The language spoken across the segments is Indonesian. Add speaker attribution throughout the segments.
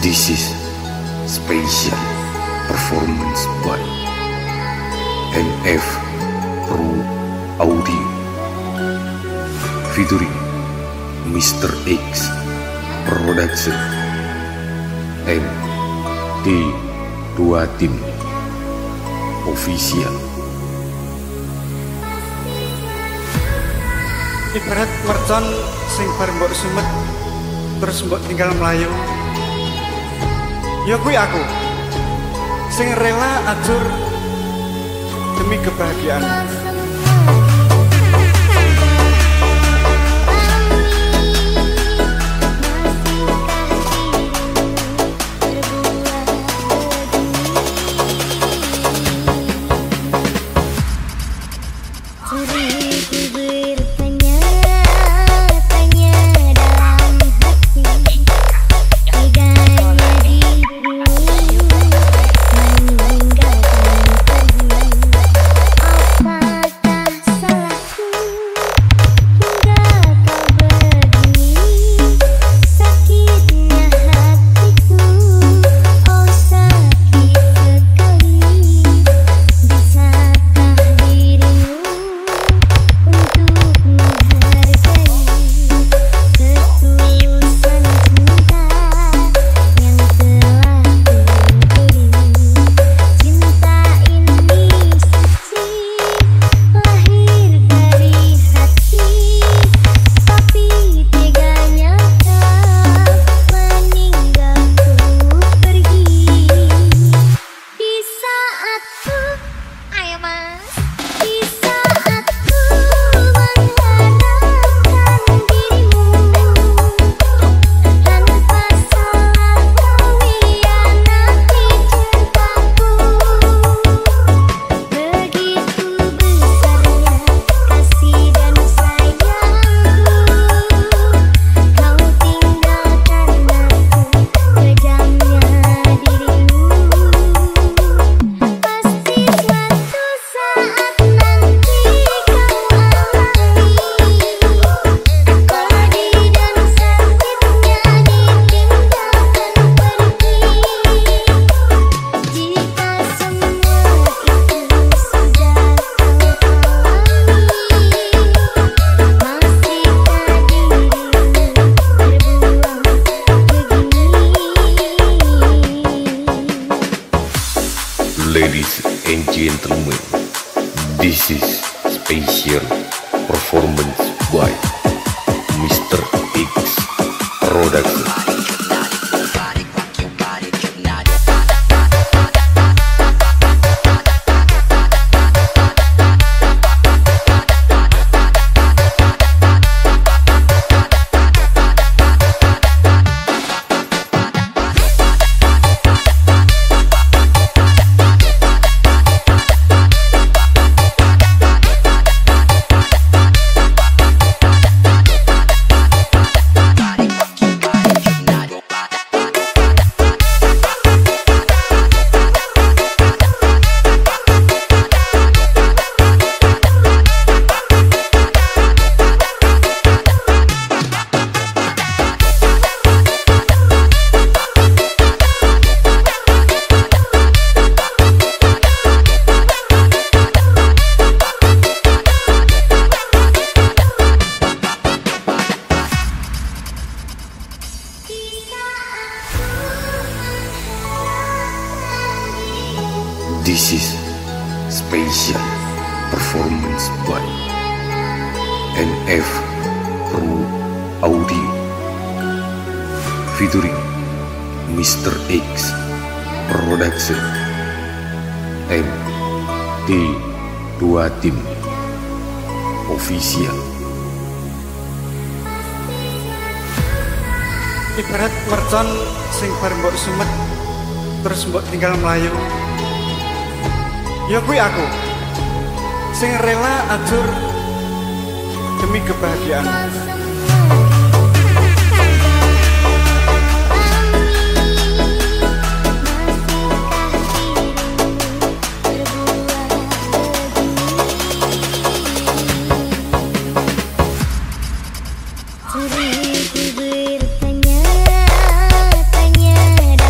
Speaker 1: This is special performance by NF Pro Audio featuring Mr. X Production and T2 Team Official.
Speaker 2: Ibarat mercon sing bareng mbok sumet terus mbok tinggal melayu. Ya kuwi aku sing rela ajur demi kebahagiaan.
Speaker 1: Ladies and gentlemen, this is special performance by Mr. X Production. This is special performance by NF Pro Audio featuring Mr. X Production and T2 Team Official.
Speaker 2: Ibarat mercon sing bareng mbok sumet terus mbok tinggal melayu. Ya kuwi aku sing rela ajur demi kebahagiaan.
Speaker 3: Sering ku bertanya-tanya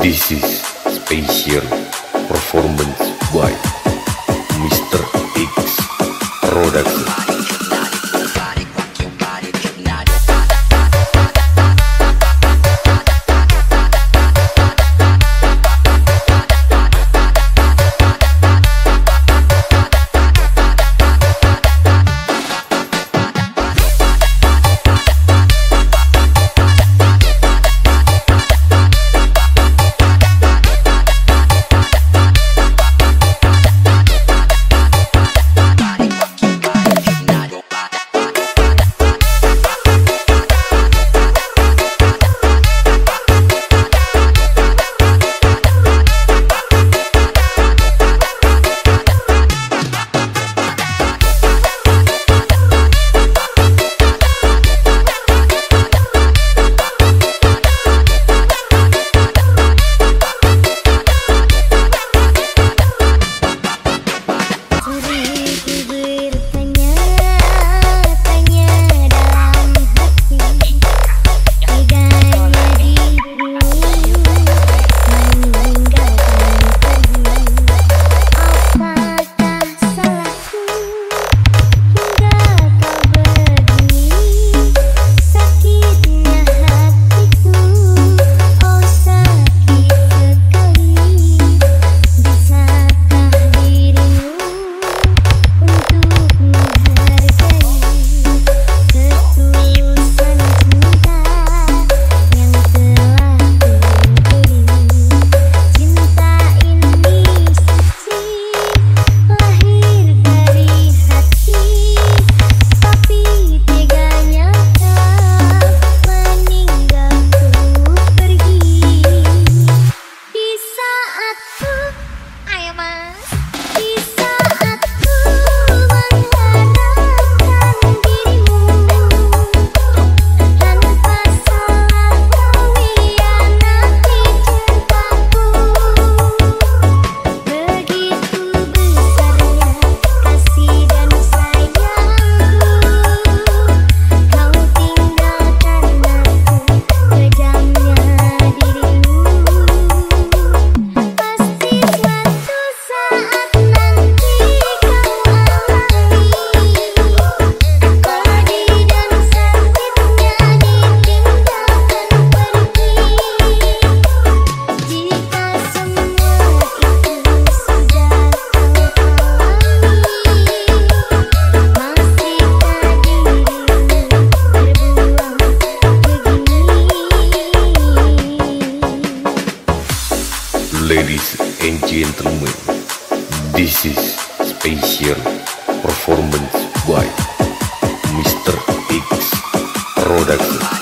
Speaker 1: This is special performance by Mr. X Production. Ladies and gentlemen, this is special performance by Mr. X Production.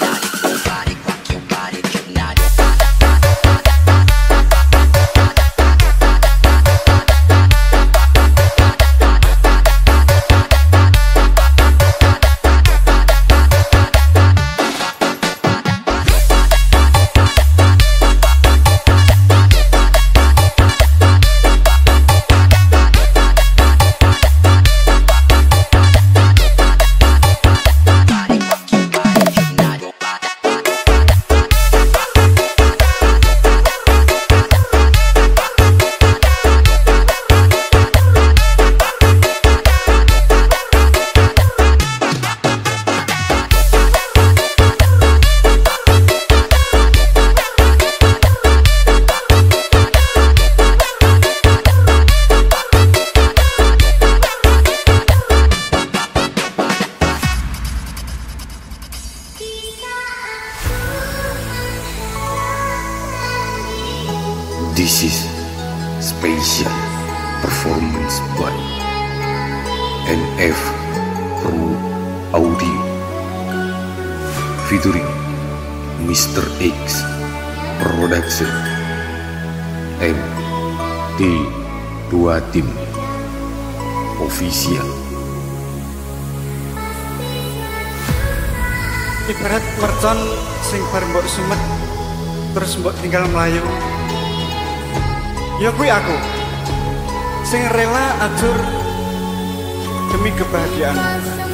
Speaker 1: This is special performance by NF Pro Audio featuring Mr. X Production MT2 Team Official.
Speaker 2: Ibarat mercon sing bar mbok sumet terus mbok tinggal melayu. Ya kuwi aku sing rela ajur demi kebahagiaan.